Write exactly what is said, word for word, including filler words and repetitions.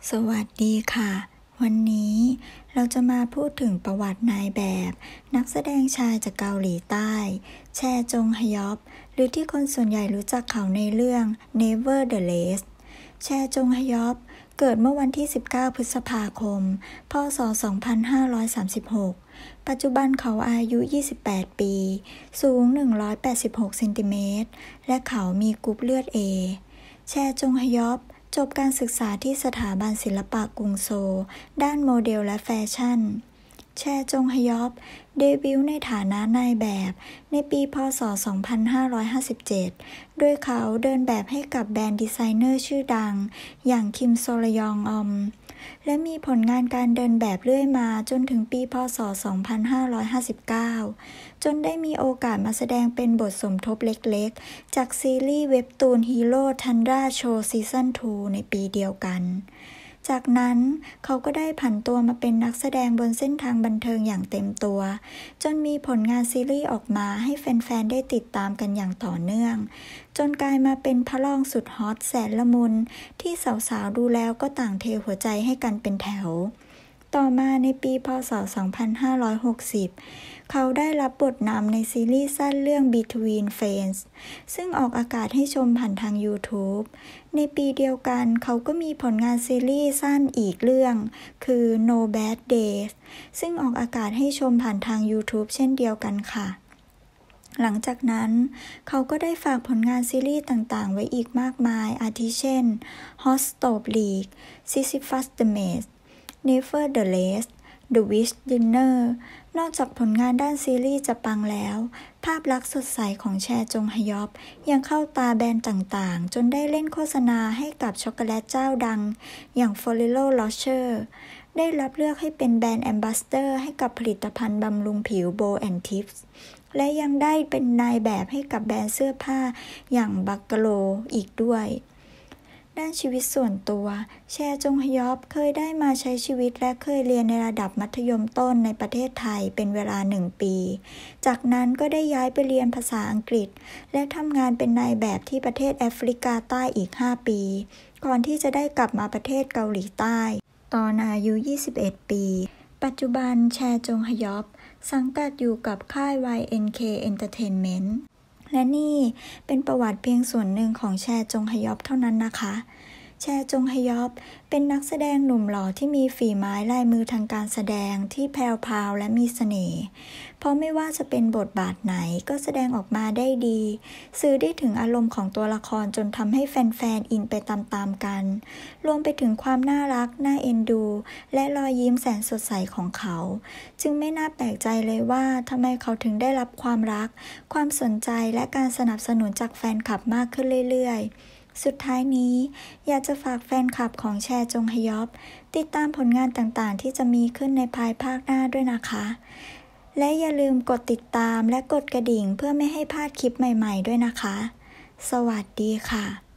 สวัสดีค่ะวันนี้เราจะมาพูดถึงประวัตินายแบบนักแสดงชายจากเกาหลีใต้แชจงฮยอปหรือที่คนส่วนใหญ่รู้จักเขาในเรื่อง Nevertheless แชจงฮยอปเกิดเมื่อวันที่สิบเก้าพฤษภาคมพ.ศ. สองพันห้าร้อยสามสิบหกปัจจุบันเขาอายุยี่สิบแปดปีสูงหนึ่งร้อยแปดสิบหกเซนติเมตรและเขามีกรุ๊ปเลือด A แชจงฮยอปจบการศึกษาที่สถาบันศิลปะกรุงโซลด้านโมเดลและแฟชั่นแชจงฮยอปเดบิวต์ในฐานะนายแบบในปีพ.ศ. สองพันห้าร้อยห้าสิบเจ็ดโดยเขาเดินแบบให้กับแบรนด์ดีไซเนอร์ชื่อดังอย่างคิมโซลยองอมและมีผลงานการเดินแบบเรื่อยมาจนถึงปีพ.ศ. สองพันห้าร้อยห้าสิบเก้าจนได้มีโอกาสมาแสดงเป็นบทสมทบเล็กๆจากซีรีส์เว็บตูนฮีโร่ทันดราโชว์ซีซั่นทูในปีเดียวกันจากนั้นเขาก็ได้ผันตัวมาเป็นนักแสดงบนเส้นทางบันเทิงอย่างเต็มตัวจนมีผลงานซีรีส์ออกมาให้แฟนๆได้ติดตามกันอย่างต่อเนื่องจนกลายมาเป็นพระรองสุดฮอตแสนละมุนที่สาวๆดูแล้วก็ต่างเทหัวใจให้กันเป็นแถวต่อมาในปีพ.ศ. สองพันห้าร้อยหกสิบเขาได้รับบทนำในซีรีส์สั้นเรื่อง Between Ferns ซึ่งออกอากาศให้ชมผ่านทาง YouTube ในปีเดียวกันเขาก็มีผลงานซีรีส์สั้นอีกเรื่องคือ No Bad Days ซึ่งออกอากาศให้ชมผ่านทาง YouTube เช่นเดียวกันค่ะหลังจากนั้นเขาก็ได้ฝากผลงานซีรีส์ต่างๆไว้อีกมากมายอาทิเช่น Hot Stove League Sisyphus the Maze Nevertheless The Witch Dinner นอกจากผลงานด้านซีรีส์จะปังแล้วภาพลักษณ์สดใสของแชจงฮยอปยังเข้าตาแบรนด์ต่างๆจนได้เล่นโฆษณาให้กับช็อกโกแลตเจ้าดังอย่าง Ferrero Rocher ได้รับเลือกให้เป็นแบรนด์แอมบาสเดอร์ให้กับผลิตภัณฑ์บำรุงผิว Bo and Tips และยังได้เป็นนายแบบให้กับแบรนด์เสื้อผ้าอย่าง Buckalo อีกด้วยด้านชีวิตส่วนตัวแชจงฮยอปเคยได้มาใช้ชีวิตและเคยเรียนในระดับมัธยมต้นในประเทศไทยเป็นเวลาหนึ่งปีจากนั้นก็ได้ย้ายไปเรียนภาษาอังกฤษและทำงานเป็นนายแบบที่ประเทศแอฟริกาใต้อีกห้าปีก่อนที่จะได้กลับมาประเทศเกาหลีใต้ตอนอายุยี่สิบเอ็ดปีปัจจุบันแชจงฮยอปสังกัดอยู่กับค่าย วาย เอ็น เค Entertainmentและนี่เป็นประวัติเพียงส่วนหนึ่งของแชจงฮยอปเท่านั้นนะคะแชจงฮยอปเป็นนักแสดงหนุ่มหล่อที่มีฝีไม้ลายมือทางการแสดงที่แพรวๆและมีเสน่ห์เพราะไม่ว่าจะเป็นบทบาทไหนก็แสดงออกมาได้ดีสื่อได้ถึงอารมณ์ของตัวละครจนทำให้แฟนๆอินไปตามๆกันรวมไปถึงความน่ารักน่าเอ็นดูและรอยยิ้มแสนสดใสของเขาจึงไม่น่าแปลกใจเลยว่าทำไมเขาถึงได้รับความรักความสนใจและการสนับสนุนจากแฟนคลับมากขึ้นเรื่อยๆสุดท้ายนี้อยากจะฝากแฟนคลับของแชจงฮยอปติดตามผลงานต่างๆที่จะมีขึ้นในภายภาคหน้าด้วยนะคะและอย่าลืมกดติดตามและกดกระดิ่งเพื่อไม่ให้พลาดคลิปใหม่ๆด้วยนะคะสวัสดีค่ะ